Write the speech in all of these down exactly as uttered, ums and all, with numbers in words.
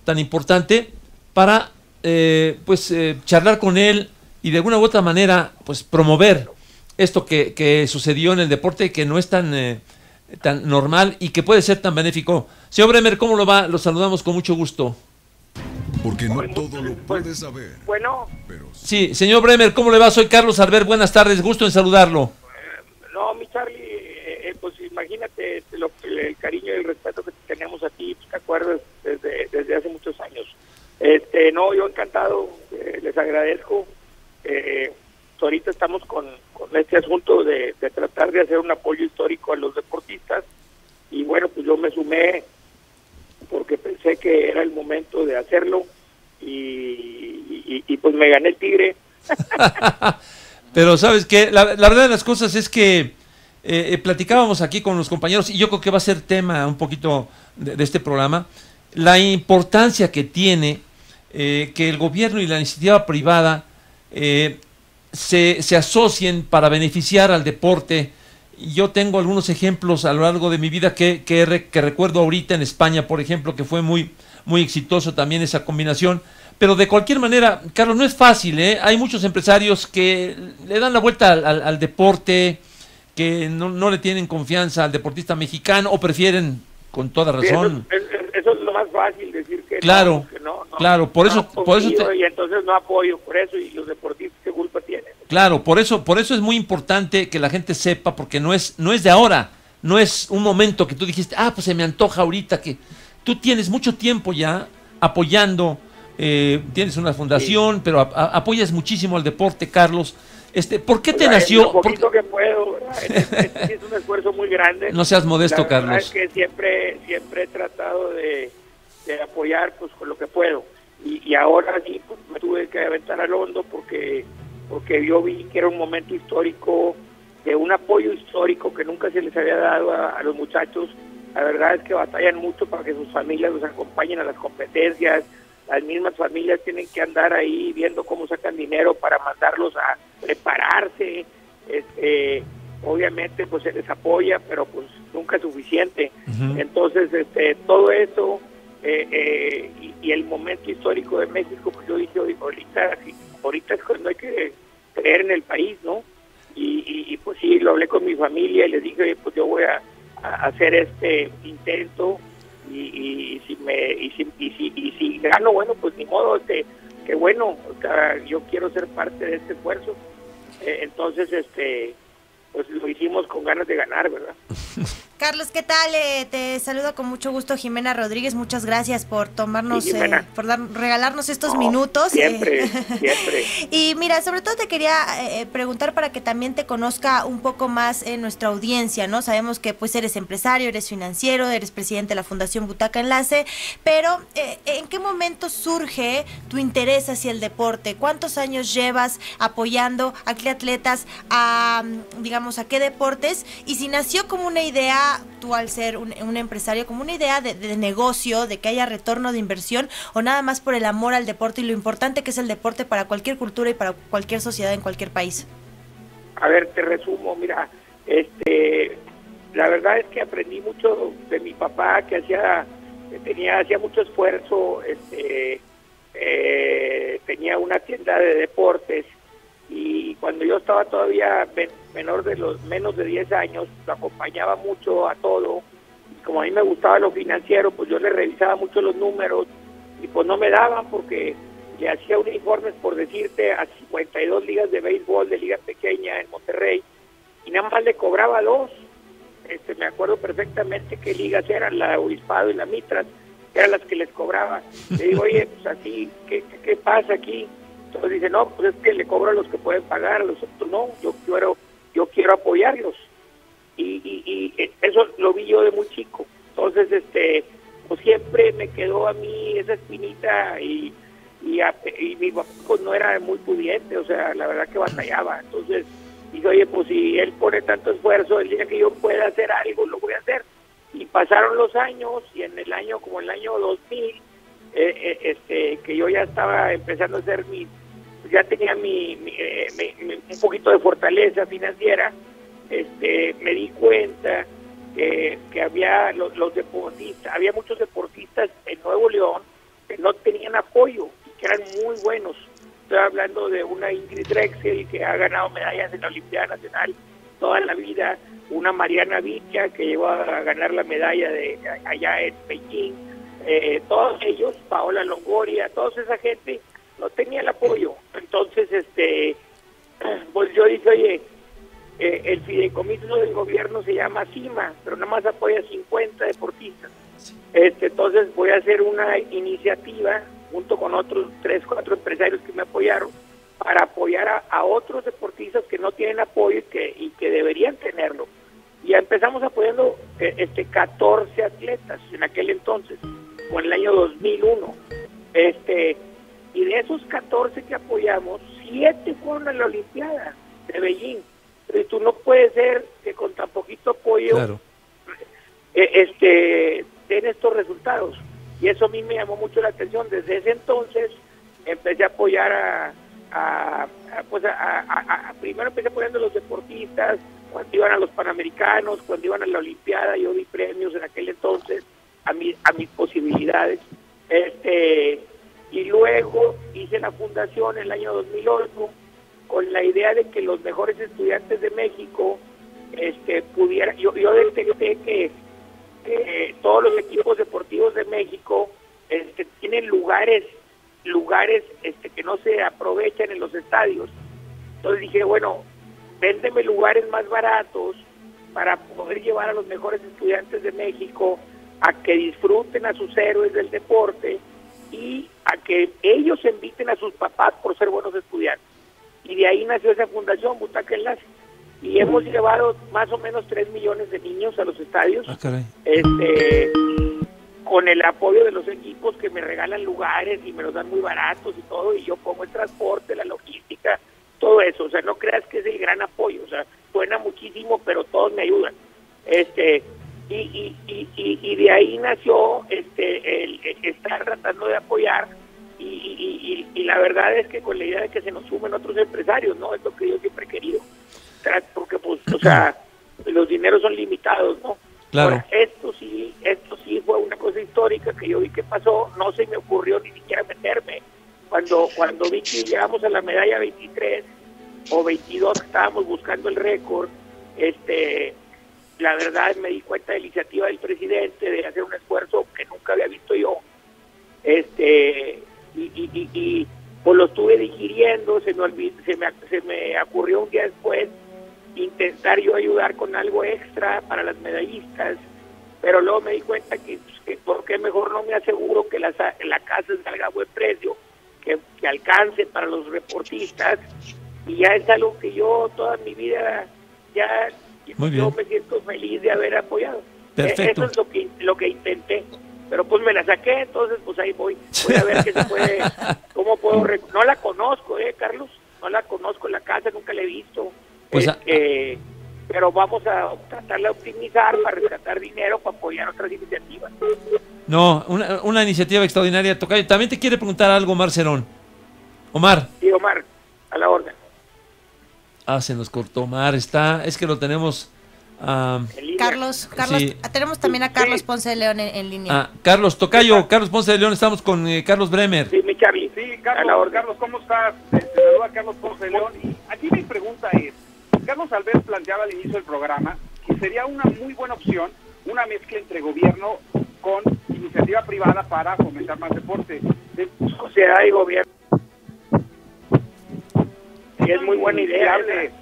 tan importante para eh, pues eh, charlar con él y de alguna u otra manera pues promover esto que, que sucedió en el deporte, que no es tan, eh, tan normal y que puede ser tan benéfico. Señor Bremer, ¿cómo lo va? Lo saludamos con mucho gusto. Porque no todo lo puedes saber. Bueno. Pero sí, señor Bremer, ¿cómo le va? Soy Carlos Albert, buenas tardes, gusto en saludarlo. Eh, no, mi Charlie, eh, pues imagínate lo, el cariño y el respeto que tenemos a ti, pues, te acuerdas, desde, desde hace muchos años. Este, no, yo encantado, eh, les agradezco. Eh, ahorita estamos con, con este asunto de, de tratar de hacer un apoyo histórico a los deportistas, y bueno, pues yo me sumé porque pensé que era el momento de hacerlo, y, y, y pues me gané el tigre. Pero sabes que la, la verdad de las cosas es que eh, eh, platicábamos aquí con los compañeros, y yo creo que va a ser tema un poquito de, de este programa, la importancia que tiene eh, que el gobierno y la iniciativa privada eh, se, se asocien para beneficiar al deporte. Yo tengo algunos ejemplos a lo largo de mi vida que, que, re, que recuerdo ahorita en España, por ejemplo, que fue muy, muy exitoso también esa combinación. Pero de cualquier manera, Carlos, no es fácil, ¿eh? Hay muchos empresarios que le dan la vuelta al, al, al deporte, que no, no le tienen confianza al deportista mexicano, o prefieren, con toda razón... Sí, eso, eso, eso es lo más fácil, decir que claro, no, que no, no, claro, por no eso... confío, por eso te... y entonces no apoyo, por eso, y los deportistas, ¿qué culpa tienen? Claro, por eso, por eso es muy importante que la gente sepa, porque no es, no es de ahora, no es un momento que tú dijiste, ah, pues se me antoja ahorita, que tú tienes mucho tiempo ya apoyando, eh, tienes una fundación, sí, pero a, a, apoyas muchísimo al deporte, Carlos. Este, ¿por qué te sea, nació? Lo poquito ¿Por... que puedo, ¿verdad? Este, este es un esfuerzo muy grande. No seas modesto, la Carlos. Es que siempre, siempre he tratado de, de apoyar, pues, con lo que puedo, y, y ahora sí, pues, me tuve que aventar al hondo porque porque yo vi que era un momento histórico, de un apoyo histórico que nunca se les había dado a, a los muchachos. La verdad es que batallan mucho para que sus familias los acompañen a las competencias, las mismas familias tienen que andar ahí viendo cómo sacan dinero para mandarlos a prepararse, este, obviamente pues se les apoya, pero pues nunca es suficiente. Uh-huh. Entonces este, todo eso, eh, eh, y, y el momento histórico de México, pues yo dije, ahorita ahorita es cuando hay que creer en el país, ¿no? Y, y, y pues sí, lo hablé con mi familia y les dije, oye, pues yo voy a, a hacer este intento, y, y, y si me y si, y si y si gano, bueno, pues ni modo, este, que bueno, o sea, yo quiero ser parte de este esfuerzo. Eh, entonces, este, pues lo hicimos con ganas de ganar, ¿verdad? Carlos, ¿qué tal? Eh, te saludo con mucho gusto, Jimena Rodríguez. Muchas gracias por tomarnos, sí, eh, por dar, regalarnos estos no, minutos. Siempre, eh. siempre. Y mira, sobre todo te quería eh, preguntar para que también te conozca un poco más eh, nuestra audiencia, ¿no? Sabemos que pues eres empresario, eres financiero, eres presidente de la Fundación Butaca Enlace, pero eh, ¿en qué momento surge tu interés hacia el deporte? ¿Cuántos años llevas apoyando a qué atletas, a, digamos, a qué deportes? Y si nació como una idea, tú al ser un, un empresario, como una idea de, de negocio, de que haya retorno de inversión, o nada más por el amor al deporte y lo importante que es el deporte para cualquier cultura y para cualquier sociedad en cualquier país. A ver, te resumo, mira, este, la verdad es que aprendí mucho de mi papá, que hacía, que tenía, hacía mucho esfuerzo, este, eh, tenía una tienda de deportes, y cuando yo estaba todavía menor de los menos de diez años, lo acompañaba mucho a todo, y como a mí me gustaba lo financiero, pues yo le revisaba mucho los números, y pues no me daban porque le hacía uniformes, por decirte, a cincuenta y dos ligas de béisbol de liga pequeña en Monterrey, y nada más le cobraba dos. Este, me acuerdo perfectamente qué ligas eran, la Obispado y la Mitras, eran las que les cobraba. Le digo, oye, pues así, ¿qué, qué, qué pasa aquí? Entonces dice, no, pues es que le cobro a los que pueden pagar, a los otros no, yo quiero, yo quiero apoyarlos. Y, y, y eso lo vi yo de muy chico. Entonces, este, pues siempre me quedó a mí esa espinita, y, y, a, y mi papá pues no era muy pudiente, o sea, la verdad que batallaba. Entonces dije, oye, pues si él pone tanto esfuerzo, el día que yo pueda hacer algo, lo voy a hacer. Y pasaron los años, y en el año, como el año dos mil, eh, eh, este, que yo ya estaba empezando a hacer mi, ya tenía mi, mi, eh, mi, mi un poquito de fortaleza financiera, este, me di cuenta que, que había los, los deportistas, había muchos deportistas en Nuevo León que no tenían apoyo y que eran muy buenos. Estoy hablando de una Ingrid Drexel que ha ganado medallas en la Olimpiada Nacional toda la vida, una Mariana Vicia que llegó a ganar la medalla de allá en Pekín, eh, todos ellos, Paola Longoria, toda esa gente no tenía el apoyo. Entonces, este, pues yo dije, oye, eh, el fideicomiso del gobierno se llama CIMA, pero nada más apoya cincuenta deportistas. Este, entonces voy a hacer una iniciativa junto con otros tres, cuatro empresarios que me apoyaron para apoyar a, a otros deportistas que no tienen apoyo y que, y que deberían tenerlo. Y ya empezamos apoyando eh, este catorce atletas en aquel entonces, o en el año dos mil uno. Este, y de esos catorce que apoyamos, siete fueron a la Olimpiada de Beijing. Pero tú no puedes ser que con tan poquito apoyo Claro. eh, este, den estos resultados. Y eso a mí me llamó mucho la atención. Desde ese entonces empecé a apoyar a, a, a pues a, a, a, a primero empecé apoyando a los deportistas, cuando iban a los Panamericanos, cuando iban a la Olimpiada, yo di premios en aquel entonces a, mi, a mis posibilidades. Este, y luego hice la fundación en el año dos mil ocho con la idea de que los mejores estudiantes de México este, pudieran, yo, yo detecté que Eh, todos los equipos deportivos de México este, tienen lugares lugares este, que no se aprovechan en los estadios. Entonces dije, bueno, véndeme lugares más baratos para poder llevar a los mejores estudiantes de México a que disfruten a sus héroes del deporte y a que ellos inviten a sus papás por ser buenos estudiantes. Y de ahí nació esa fundación, Butaca Enlace. Y hemos llevado más o menos tres millones de niños a los estadios, Ah, caray. este, con el apoyo de los equipos que me regalan lugares y me los dan muy baratos y todo, y yo pongo el transporte, la logística, todo eso. O sea, no creas que es el gran apoyo, o sea, suena muchísimo, pero todos me ayudan. Este, y, y, y, y, y de ahí nació este, el, el estar tratando de apoyar, y, y, y, y la verdad es que con la idea de que se nos sumen otros empresarios, ¿no? Es lo que yo siempre he querido. Porque pues, o sea, los dineros son limitados, ¿no? Claro. Ahora, esto sí, esto sí fue una cosa histórica que yo vi que pasó, no se me ocurrió ni siquiera meterme. Cuando cuando vi que llegamos a la medalla veintitrés o veintidós, estábamos buscando el récord, este, la verdad me di cuenta de la iniciativa del presidente de hacer un esfuerzo que nunca había visto yo. Este, y, y, y, y pues lo estuve digiriendo, se me, olvid, se, me, se me ocurrió un día después intentar yo ayudar con algo extra para las medallistas, pero luego me di cuenta que, pues, que por qué mejor no me aseguro que la, la casa salga a buen precio, que, que alcance para los deportistas, y ya es algo que yo toda mi vida ya Muy yo bien. me siento feliz de haber apoyado. Perfecto. Eso es lo que, lo que intenté. Pero pues me la saqué, entonces pues ahí voy. Voy a ver qué se puede, cómo puedo... Rec- no la conozco, ¿eh, Carlos? No la conozco en la casa, nunca la he visto. Pues, Eh, a- eh, pero vamos a tratar de optimizar para rescatar dinero, para apoyar otras iniciativas. No, una, una iniciativa extraordinaria, Tocayo. También te quiere preguntar algo, Omar Cerón. Omar. Sí, Omar, a la orden. Ah, se nos cortó Omar. Está, es que lo tenemos... ah, En línea. Carlos, Carlos, Sí. tenemos también a Carlos Sí. Ponce de León en, en línea. ah, Carlos Tocayo, Carlos Ponce de León, estamos con eh, Carlos Bremer. Sí, mi Charlie. Sí, a la Carlos, orden. Carlos, ¿cómo estás? Te, te saluda Carlos Ponce de León. Y aquí mi pregunta es, Carlos Alves planteaba al inicio del programa que sería una muy buena opción una mezcla entre gobierno con iniciativa privada para fomentar más deporte. De- Sociedad y gobierno. Sí, es muy buena idea. Viable. esa.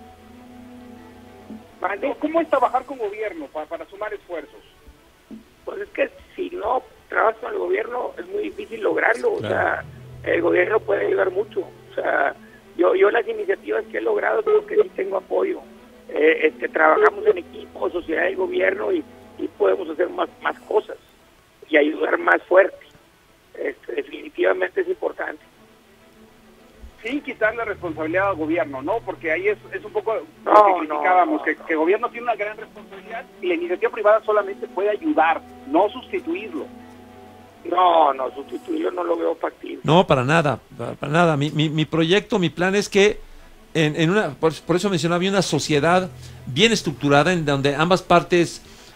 ¿Mande? ¿Cómo es trabajar con gobierno para, para sumar esfuerzos? Pues es que si no trabajas con el gobierno es muy difícil lograrlo. Claro. O sea, el gobierno puede ayudar mucho. O sea, yo yo las iniciativas que he logrado creo que sí tengo apoyo. Eh, este, trabajamos en equipo, sociedad y gobierno, y, y podemos hacer más más cosas y ayudar más fuerte. Este, definitivamente es importante. Sin quitarle responsabilidad al gobierno, ¿no? Porque ahí es, es un poco No, lo que criticábamos, no, no, que, no. que el gobierno tiene una gran responsabilidad y la iniciativa privada solamente puede ayudar, no sustituirlo. No, no, sustituirlo no lo veo factible. No, para nada, para, para nada. Mi, mi, mi proyecto, mi plan es que en, en una, por, por eso mencionaba, había una sociedad bien estructurada en donde ambas partes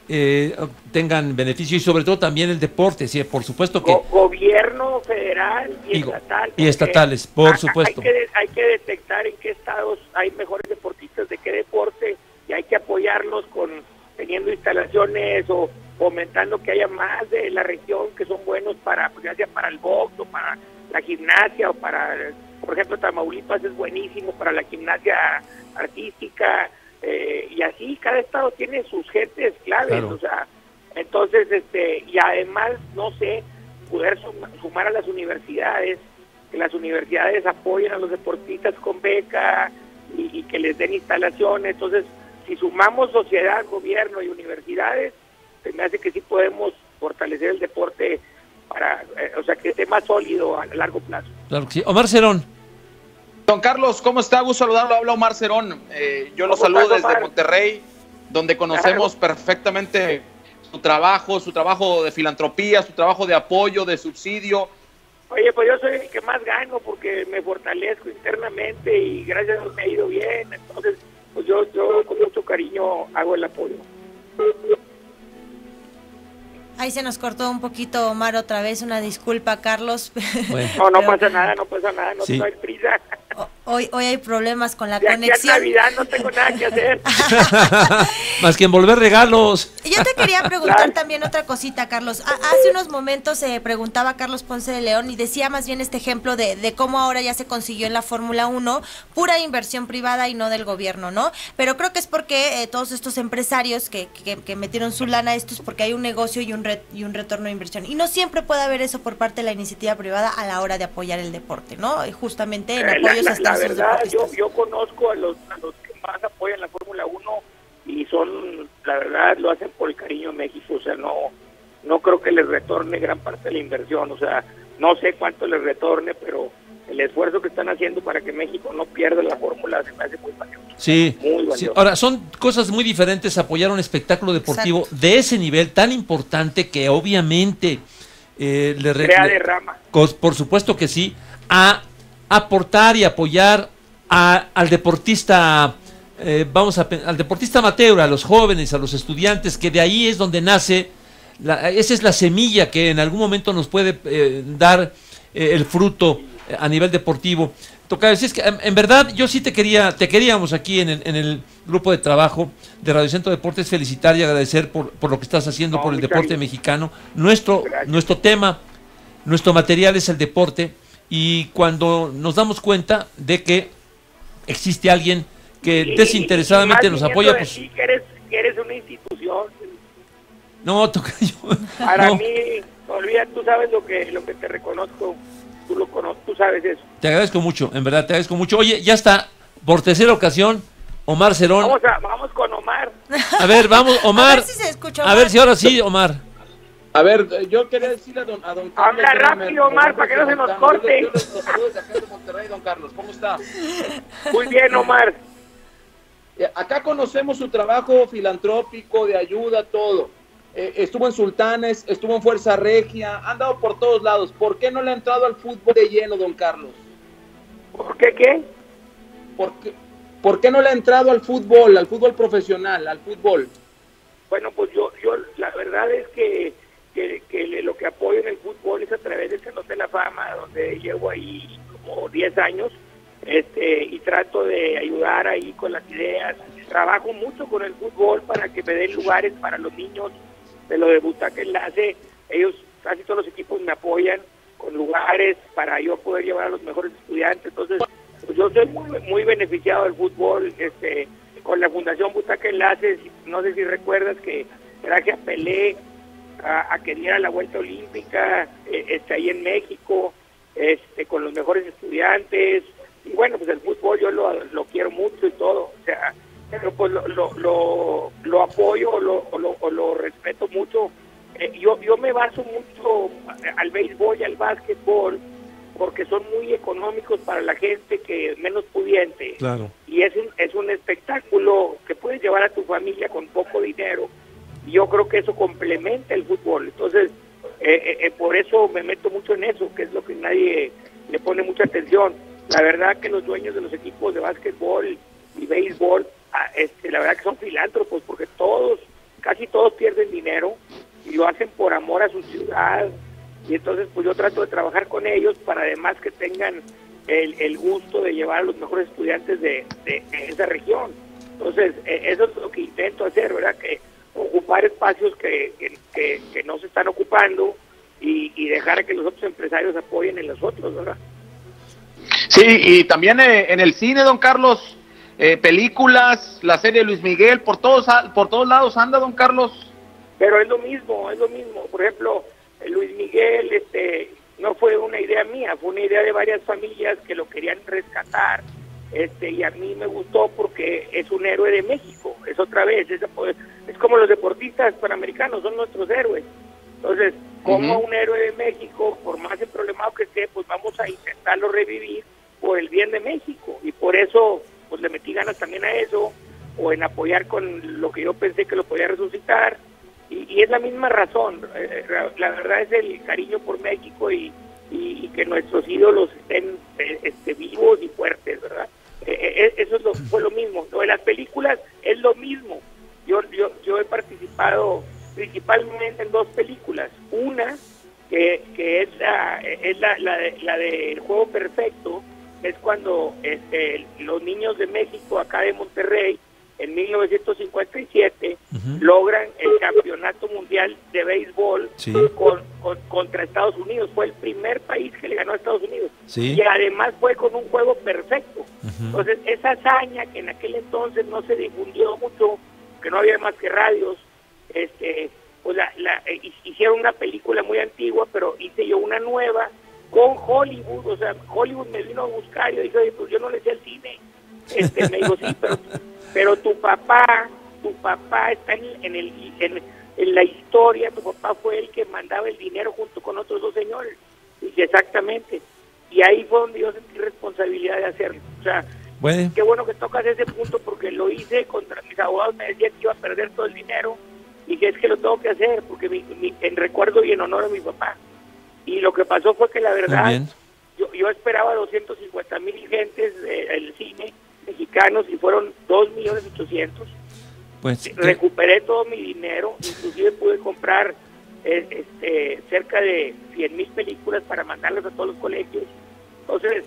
eh, tengan beneficio y sobre todo también el deporte, sí, por supuesto que... Go gobierno federal y, y estatal. Y estatales, por supuesto. Hay que, hay que detectar en qué estados hay mejores deportistas de qué deporte y hay que apoyarlos con teniendo instalaciones o fomentando que haya más de la región que son buenos para, pues, ya sea para el box o para la gimnasia o para, por ejemplo, Tamaulipas es buenísimo para la gimnasia artística, eh, y así cada estado tiene sus gentes claves, claro. O sea, entonces, este, y además, no sé, poder suma, sumar a las universidades, que las universidades apoyen a los deportistas con beca y, y que les den instalaciones. Entonces, si sumamos sociedad, gobierno y universidades, se me hace que sí podemos fortalecer el deporte para, eh, o sea, que esté más sólido a largo plazo. Claro que sí. Omar Cerón. Don Carlos, ¿cómo está? Gusto saludarlo. Habla Omar Cerón. Eh, yo lo saludo desde Omar? Monterrey, donde conocemos claro. perfectamente su trabajo, su trabajo de filantropía, su trabajo de apoyo, de subsidio. Oye, pues yo soy el que más gano porque me fortalezco internamente y gracias a Dios me ha ido bien. Entonces, pues yo, yo con mucho cariño hago el apoyo. Ahí se nos cortó un poquito, Omar, otra vez. Una disculpa, Carlos. Bueno. No, no pasa nada, no pasa nada, no, sí. no hay prisa. Hoy, hoy hay problemas con la de conexión. Aquí a Navidad no tengo nada que hacer. Más que envolver regalos. Yo te quería preguntar claro. también otra cosita, Carlos. A, hace unos momentos se eh, preguntaba Carlos Ponce de León y decía más bien este ejemplo de, de cómo ahora ya se consiguió en la Fórmula uno pura inversión privada y no del gobierno, ¿no? Pero creo que es porque eh, todos estos empresarios que, que, que metieron su lana a esto es porque hay un negocio y un, re, y un retorno de inversión. Y no siempre puede haber eso por parte de la iniciativa privada a la hora de apoyar el deporte, ¿no? Y justamente en eh, apoyos la, hasta la, la verdad, yo, yo yo conozco a los, a los que más apoyan la Fórmula uno y son, la verdad, lo hacen por el cariño de México, o sea, no no creo que les retorne gran parte de la inversión, o sea, no sé cuánto les retorne, pero el esfuerzo que están haciendo para que México no pierda la fórmula se me hace muy valioso. Sí, muy valioso. Sí. Ahora, son cosas muy diferentes apoyar un espectáculo deportivo Exacto. de ese nivel tan importante que obviamente eh, le crea derrama. Por supuesto que sí, a aportar y apoyar a, al deportista, eh, vamos a al deportista amateur, a los jóvenes, a los estudiantes, que de ahí es donde nace, la, esa es la semilla que en algún momento nos puede eh, dar eh, el fruto eh, a nivel deportivo. Tocayo, es que en, en verdad yo sí te quería, te queríamos aquí en el, en el grupo de trabajo de Radio Centro Deportes felicitar y agradecer por, por lo que estás haciendo no, por el deporte bien. mexicano. Nuestro, nuestro tema, nuestro material es el deporte. Y cuando nos damos cuenta de que existe alguien que y, desinteresadamente y nos apoya, pues... Sí, que eres, que eres una institución. No, Tocayo. Para no. mí, olvida, tú sabes lo que lo que te reconozco, tú lo conoces, tú sabes eso. Te agradezco mucho, en verdad, te agradezco mucho. Oye, ya está, por tercera ocasión, Omar Cerón. Vamos, a, vamos con Omar. A ver, vamos, Omar. A ver si se escucha, Omar. A ver si ahora sí, Omar. A ver, yo quería decirle a don, a don Carlos... Habla rápido, Omar, para que no se nos corte. Yo les saludo desde acá de Monterrey, don Carlos. ¿Cómo está? Muy bien, Omar. Acá conocemos su trabajo filantrópico, de ayuda, todo. Eh, estuvo en Sultanes, estuvo en Fuerza Regia, ha andado por todos lados. ¿Por qué no le ha entrado al fútbol de lleno, don Carlos? ¿Por qué qué? ¿Por qué, ¿Por qué no le ha entrado al fútbol, al fútbol profesional, al fútbol? Bueno, pues yo, yo la verdad es que... Que, que lo que apoyo en el fútbol es a través del Salón de la Fama, donde llevo ahí como diez años, este y trato de ayudar ahí con las ideas. Trabajo mucho con el fútbol para que me den lugares para los niños de lo de Butaca Enlace. Ellos, casi todos los equipos me apoyan con lugares para yo poder llevar a los mejores estudiantes. Entonces, pues yo soy muy, muy beneficiado del fútbol, este con la Fundación Butaca Enlace. No sé si recuerdas que traje a Pelé A, a que diera la vuelta olímpica, eh, este, ahí en México, este, con los mejores estudiantes, y bueno, pues el fútbol yo lo, lo quiero mucho y todo, o sea, pero pues lo, lo, lo, lo apoyo o lo, o lo, o lo respeto mucho. Eh, yo, yo me baso mucho al béisbol y al básquetbol, porque son muy económicos para la gente que es menos pudiente, claro. Y es un, es un espectáculo que puedes llevar a tu familia con poco dinero. Yo creo que eso complementa el fútbol, entonces eh, eh, por eso me meto mucho en eso, que es lo que nadie le pone mucha atención. La verdad que los dueños de los equipos de básquetbol y béisbol, este, la verdad que son filántropos, porque todos casi todos pierden dinero y lo hacen por amor a su ciudad, y entonces pues yo trato de trabajar con ellos para además que tengan el, el gusto de llevar a los mejores estudiantes de, de, de esa región. Entonces eh, eso es lo que intento hacer, ¿verdad? Que ocupar espacios que, que, que, que no se están ocupando y, y dejar que los otros empresarios apoyen en los otros, ¿verdad? Sí, y también eh, en el cine, don Carlos, eh, películas, la serie Luis Miguel, por todos por todos lados anda, don Carlos. Pero es lo mismo, es lo mismo. Por ejemplo, Luis Miguel este no fue una idea mía, fue una idea de varias familias que lo querían rescatar, este y a mí me gustó porque es un héroe de México, es otra vez, es, es como los deportistas panamericanos, son nuestros héroes. Entonces, como uh-huh. un héroe de México, por más problemado que esté, pues vamos a intentarlo revivir por el bien de México, y por eso pues le metí ganas también a eso, o en apoyar con lo que yo pensé que lo podía resucitar, y, y es la misma razón. Eh, la verdad es el cariño por México y, y, y que nuestros ídolos estén eh, este, vivos y fuertes, ¿verdad? Eh, eh, eso es lo, fue lo mismo. Lo de las películas es lo mismo. Yo, yo, yo he participado principalmente en dos películas. Una que, que es la es la, la, de, la de El Juego Perfecto, es cuando este, los niños de México, acá de Monterrey, en mil novecientos cincuenta y siete, uh-huh. logran el campeonato mundial de béisbol sí. con, con, contra Estados Unidos. Fue el primer país que le ganó a Estados Unidos. Sí. Y además fue con un juego perfecto. Uh-huh. Entonces, esa hazaña que en aquel entonces no se difundió mucho, que no había más que radios, este pues la, la eh, hicieron una película muy antigua, pero hice yo una nueva con Hollywood. O sea, Hollywood me vino a buscar y yo dije, oye, pues yo no le sé al cine. Este, me dijo, sí, pero, pero tu papá, tu papá está en, en, el, en, en la historia, tu papá fue el que mandaba el dinero junto con otros dos señores. Y dije, exactamente. Y ahí fue donde yo sentí responsabilidad de hacerlo. O sea, bueno. Qué bueno que tocas ese punto, porque lo hice contra mis abogados, me decían que iba a perder todo el dinero, y que es que lo tengo que hacer, porque mi, mi, en recuerdo y en honor a mi papá. Y lo que pasó fue que la verdad, yo, yo esperaba doscientos cincuenta mil gentes del cine mexicanos y fueron dos millones ochocientos. Pues, recuperé todo mi dinero, inclusive pude comprar eh, este, cerca de cien mil películas para mandarlas a todos los colegios. Entonces,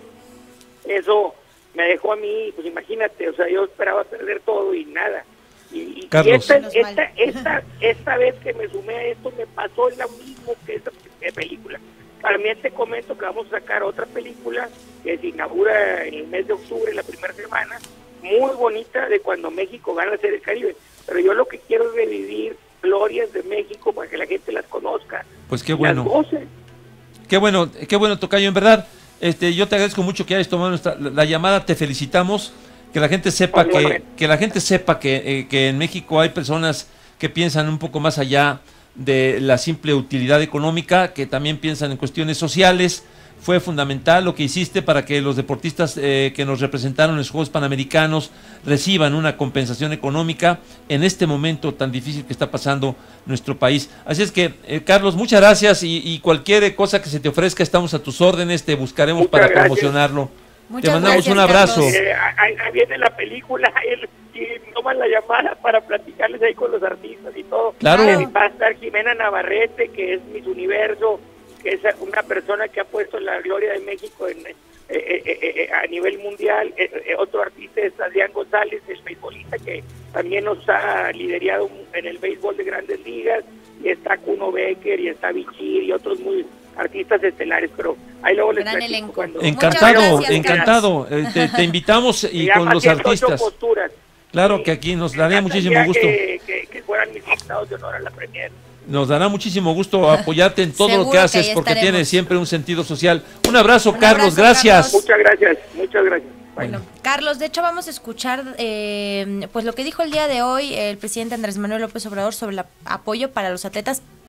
eso me dejó a mí, pues imagínate, o sea, yo esperaba perder todo y nada. Y, y esta, esta, esta, esta vez que me sumé a esto me pasó lo mismo que esta película. También te comento que vamos a sacar otra película que se inaugura en el mes de octubre, la primera semana, muy bonita, de cuando México gana la Serie del Caribe. Pero yo lo que quiero es revivir glorias de México para que la gente las conozca. Pues qué bueno. Qué bueno, qué bueno, tocayo, en verdad. Este, yo te agradezco mucho que hayas tomado nuestra, la, la llamada, te felicitamos, que la gente sepa que, que la gente sepa que, eh, que en México hay personas que piensan un poco más allá de la simple utilidad económica, que también piensan en cuestiones sociales. Fue fundamental lo que hiciste para que los deportistas eh, que nos representaron en los Juegos Panamericanos reciban una compensación económica en este momento tan difícil que está pasando nuestro país. Así es que, eh, Carlos, muchas gracias, y, y cualquier cosa que se te ofrezca, estamos a tus órdenes, te buscaremos muchas para gracias. promocionarlo. Muchas te mandamos gracias, un abrazo. Eh, ahí, ahí viene la película él, y toman la llamada para platicarles ahí con los artistas y todo. Claro. Eh, va a estar Jimena Navarrete, que es Miss Universo, que es una persona que ha puesto la gloria de México en, eh, eh, eh, a nivel mundial. Eh, eh, otro artista es Adrián González, el beisbolista, que también nos ha liderado en el béisbol de Grandes Ligas, y está Kuno Becker, y está Bichir, y otros muy artistas estelares, pero ahí luego les platico cuando... Encantado, gracias, encantado. Eh, te, te invitamos y con los artistas. Posturas. Claro, sí, que aquí nos daría muchísimo gusto. Que, que, que fueran mis invitados de honor a la premier. Nos dará muchísimo gusto apoyarte en todo lo que haces, que porque tienes siempre un sentido social. Un abrazo, un Carlos, abrazo, gracias. Carlos. Muchas gracias, muchas gracias. Bueno, bueno, Carlos, de hecho vamos a escuchar eh, pues lo que dijo el día de hoy el presidente Andrés Manuel López Obrador sobre el apoyo para los atletas